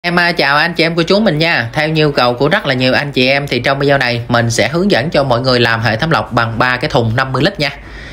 Chào anh chị em của chú mình nha. Theo nhu cầu của rất là nhiều anh chị em thì trong video này mình sẽ hướng dẫn cho mọi người làm hệ thống lọc bằng 3 cái thùng 50 lít nha.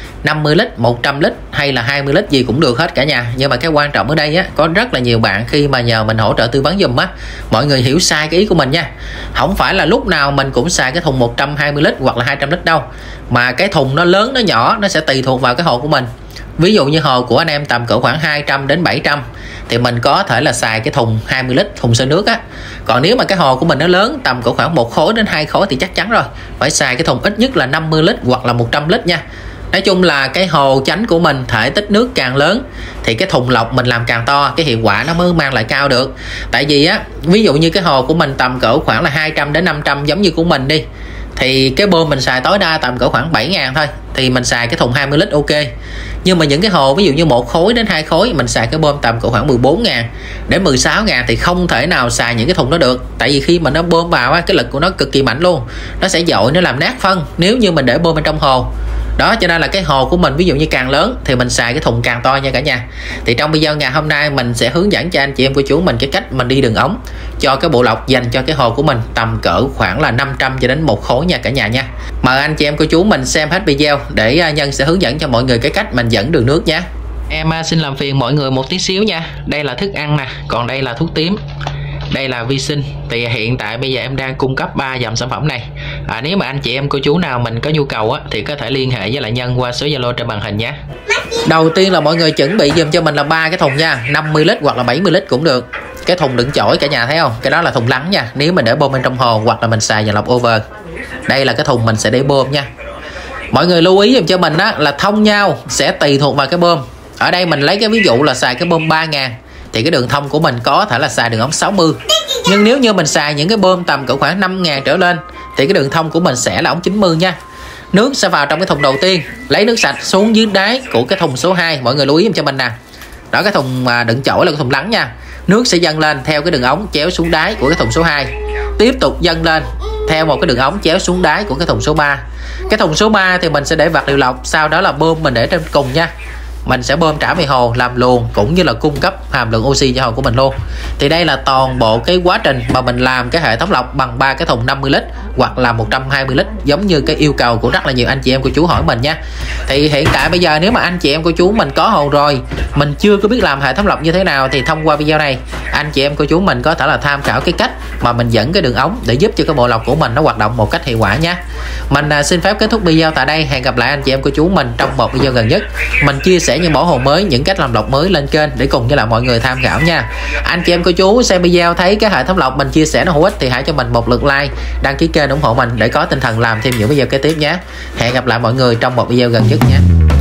50 lít, 100 lít hay là 20 lít gì cũng được hết cả nhà. Nhưng mà cái quan trọng ở đây á, có rất là nhiều bạn khi mà nhờ mình hỗ trợ tư vấn giùm á, mọi người hiểu sai cái ý của mình nha. Không phải là lúc nào mình cũng xài cái thùng 120 lít hoặc là 200 lít đâu. Mà cái thùng nó lớn nó nhỏ nó sẽ tùy thuộc vào cái hồ của mình. Ví dụ như hồ của anh em tầm cỡ khoảng 200 đến 700 thì mình có thể là xài cái thùng 20 lít, thùng xơi nước á. Còn nếu mà cái hồ của mình nó lớn tầm cỡ khoảng 1 khối đến 2 khối thì chắc chắn rồi, phải xài cái thùng ít nhất là 50 lít hoặc là 100 lít nha. Nói chung là cái hồ chánh của mình thể tích nước càng lớn thì cái thùng lọc mình làm càng to, cái hiệu quả nó mới mang lại cao được. Tại vì á, ví dụ như cái hồ của mình tầm cỡ khoảng là 200 đến 500 giống như của mình đi, thì cái bơm mình xài tối đa tầm cỡ khoảng 7.000 thôi, thì mình xài cái thùng 20 lít ok. Nhưng mà những cái hồ ví dụ như 1 khối đến 2 khối mình xài cái bơm tầm cỡ khoảng 14.000 đến 16.000 thì không thể nào xài những cái thùng đó được. Tại vì khi mà nó bơm vào á, cái lực của nó cực kỳ mạnh luôn, nó sẽ dội, nó làm nát phân nếu như mình để bơm bên trong hồ đó. Cho nên là cái hồ của mình ví dụ như càng lớn thì mình xài cái thùng càng to nha cả nhà. Thì trong video ngày hôm nay mình sẽ hướng dẫn cho anh chị em của chú mình cái cách mình đi đường ống cho cái bộ lọc dành cho cái hồ của mình tầm cỡ khoảng là 500 cho đến 1 khối nha cả nhà nha. Mời anh chị em của chú mình xem hết video để Nhân sẽ hướng dẫn cho mọi người cái cách mình dẫn đường nước nhé. Em xin làm phiền mọi người một tí xíu nha. Đây là thức ăn nè, còn đây là thuốc tím, đây là vi sinh. Thì hiện tại bây giờ em đang cung cấp 3 dòng sản phẩm này. Nếu mà anh chị em cô chú nào mình có nhu cầu á, thì có thể liên hệ với lại Nhân qua số Zalo trên màn hình nhé. Đầu tiên là mọi người chuẩn bị dùm cho mình là 3 cái thùng nha, 50 lít hoặc là 70 lít cũng được. Cái thùng đựng chổi cả nhà thấy không? Cái đó là thùng lắng nha, nếu mình để bơm bên trong hồ hoặc là mình xài nhà lọc over. Đây là cái thùng mình sẽ để bơm nha. Mọi người lưu ý dùm cho mình á, là thông nhau sẽ tùy thuộc vào cái bơm. Ở đây mình lấy cái ví dụ là xài cái bơm 3.000 thì cái đường thông của mình có thể là xài đường ống 60. Nhưng nếu như mình xài những cái bơm tầm cỡ khoảng 5.000 trở lên thì cái đường thông của mình sẽ là ống 90 nha. Nước sẽ vào trong cái thùng đầu tiên, lấy nước sạch xuống dưới đáy của cái thùng số 2. Mọi người lưu ý cho mình nè. Đó, cái thùng đựng chổi là cái thùng lắng nha. Nước sẽ dâng lên theo cái đường ống chéo xuống đáy của cái thùng số 2. Tiếp tục dâng lên theo một cái đường ống chéo xuống đáy của cái thùng số 3. Cái thùng số 3 thì mình sẽ để vật liệu lọc, sau đó là bơm mình để trên cùng nha. Mình sẽ bơm trả về hồ làm luồng cũng như là cung cấp hàm lượng oxy cho hồ của mình luôn. Thì đây là toàn bộ cái quá trình mà mình làm cái hệ thống lọc bằng 3 cái thùng 50 lít hoặc là 120 lít giống như cái yêu cầu của rất là nhiều anh chị em của chú hỏi mình nha. Thì hiện tại bây giờ nếu mà anh chị em của chú mình có hồ rồi, mình chưa có biết làm hệ thống lọc như thế nào thì thông qua video này anh chị em của chú mình có thể là tham khảo cái cách mà mình dẫn cái đường ống để giúp cho cái bộ lọc của mình nó hoạt động một cách hiệu quả nhé. Mình xin phép kết thúc video tại đây. Hẹn gặp lại anh chị em của chú mình trong một video gần nhất. Mình chia sẻ những mẫu hồ mới, những cách làm lọc mới lên kênh để cùng với lại mọi người tham khảo nha. Anh chị em của chú xem video thấy cái hệ thống lọc mình chia sẻ nó hữu ích thì hãy cho mình một lượt like, đăng ký kênh ủng hộ mình để có tinh thần làm thêm những video kế tiếp nhé. Hẹn gặp lại mọi người trong một video gần nhất nhé.